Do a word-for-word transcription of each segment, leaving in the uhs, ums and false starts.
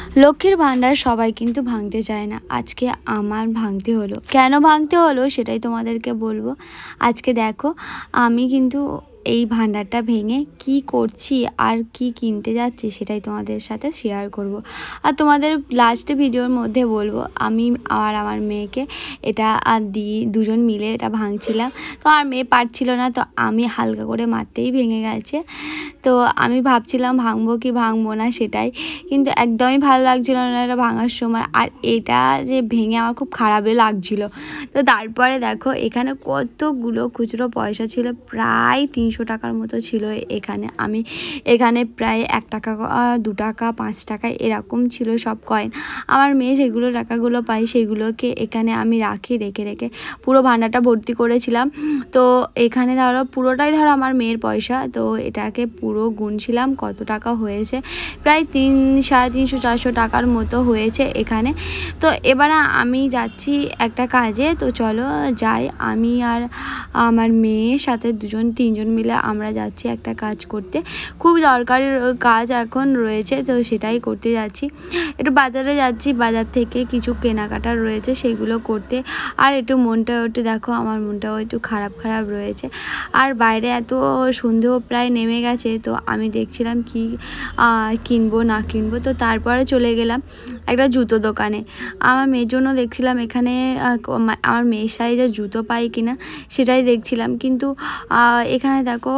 লক্ষ্মীর ভান্ডার সবাই কিন্তু ভাঙতে চায় না। আজকে আমার ভাঙতে হলো। কেন ভাঙতে হলো সেটাই তোমাদেরকে বলবো। আজকে দেখো আমি কিন্তু এই ভান্ডারটা ভেঙে কি করছি আর কি কিনতে যাচ্ছি সেটাই তোমাদের সাথে শেয়ার করব। আর তোমাদের লাস্টে ভিডিওর মধ্যে বলবো আমি আর আমার মেয়েকে এটা আর দিই দুজন মিলে এটা ভাঙছিলাম। তো আর মেয়ে পারছিল না, তো আমি হালকা করে মারতেই ভেঙে গেছে। তো আমি ভাবছিলাম ভাঙবো কি ভাঙবো না সেটাই, কিন্তু একদমই ভালো লাগছিল না এটা ভাঙার সময়। আর এটা যে ভেঙে আমার খুব খারাপই লাগছিল। তো তারপরে দেখো এখানে কতগুলো খুচরো পয়সা ছিল, প্রায় তিনশো টাকার মতো ছিল এখানে। আমি এখানে প্রায় এক টাকা দু টাকা পাঁচ টাকা এরকম ছিল সব কয়েন। আমার মেয়ে যেগুলো টাকাগুলো পাই সেগুলোকে এখানে আমি রাখি, রেখে রেখে পুরো ভান্ডারটা ভর্তি করেছিলাম। তো এখানে ধরো পুরোটাই ধরো আমার মেয়ের পয়সা। তো এটাকে পুরো গুনছিলাম কত টাকা হয়েছে, প্রায় তিন সাড়ে তিনশো চারশো টাকার মতো হয়েছে এখানে। তো এবারে আমি যাচ্ছি একটা কাজে, তো চলো যাই। আমি আর আমার মেয়ের সাথে দুজন তিনজন মিলে আমরা যাচ্ছি একটা কাজ করতে, খুব দরকারি কাজ এখন রয়েছে, তো সেটাই করতে যাচ্ছি। একটু বাজারে যাচ্ছি, বাজার থেকে কিছু কেনাকাটা রয়েছে সেগুলো করতে। আর একটু মনটাও একটু দেখো আমার মনটাও একটু খারাপ খারাপ রয়েছে। আর বাইরে এত সন্ধেও প্রায় নেমে গেছে, তো আমি দেখছিলাম কি কিনবো না কিনবো। তো তারপরে চলে গেলাম একটা জুতো দোকানে। আমার মেয়ের জন্য দেখছিলাম এখানে আমার মেয়ের সাইজের জুতো পাই কিনা সেটাই দেখছিলাম, কিন্তু এখানে দেখো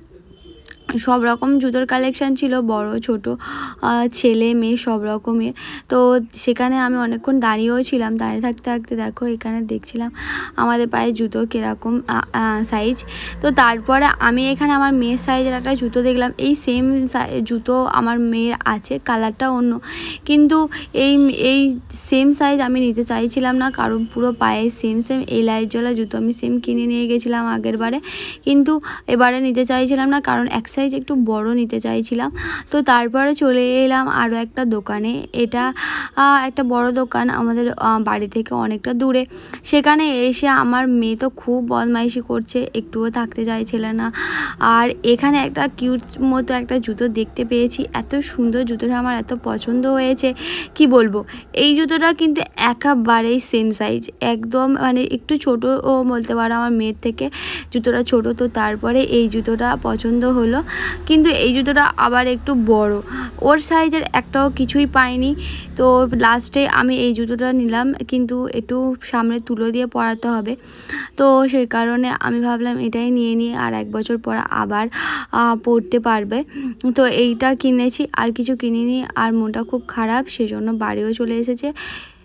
সব রকম জুতোর কালেকশান ছিল, বড় ছোট ছেলে মেয়ে সব রকমের। তো সেখানে আমি অনেকক্ষণ দাঁড়িয়েও ছিলাম, দাঁড়িয়ে থাকতে থাকতে দেখো এখানে দেখছিলাম আমাদের পায়ে জুতো কীরকম সাইজ। তো তারপরে আমি এখানে আমার মেয়ের সাইজের একটা জুতো দেখলাম। এই সেম জুতো আমার মেয়ের আছে, কালারটা অন্য, কিন্তু এই এই সেম সাইজ আমি নিতে চাইছিলাম না, কারণ পুরো পায়ে সেম সেম এই লাইট জ্বলা জুতো আমি সেম কিনে নিয়ে গেছিলাম আগের বারে, কিন্তু এবারে নিতে চাইছিলাম না, কারণ এক সাইজ একটু বড় নিতে চাইছিলাম। তো তারপরে চলে এলাম আরও একটা দোকানে। এটা একটা বড় দোকান আমাদের বাড়ি থেকে অনেকটা দূরে। সেখানে এসে আমার মেয়ে তো খুব বদমাইশি করছে, একটুও থাকতে চাইছিল না। আর এখানে একটা কিউট মতো একটা জুতো দেখতে পেয়েছি, এত সুন্দর জুতোটা আমার এত পছন্দ হয়েছে কি বলবো। এই জুতোটা কিন্তু একেবারেই সেম সাইজ, একদম মানে একটু ছোটো ও বলতে পারো আমার মেয়ের থেকে জুতোটা ছোটো। তো তারপরে এই জুতোটা পছন্দ হলো, কিন্তু এই জুতোটা আবার একটু বড়, ওর সাইজের একটাও কিছুই পাইনি। তো লাস্টে আমি এই জুতোটা নিলাম, কিন্তু একটু সামনে তুলো দিয়ে পরাতে হবে, তো সেই কারণে আমি ভাবলাম এটাই নিয়ে নিই, আর এক বছর পর আবার পরতে পারবে। তো এইটা কিনেছি, আর কিছু কিনিনি। আর মনটা খুব খারাপ, সেজন্য বাড়িও চলে এসেছে।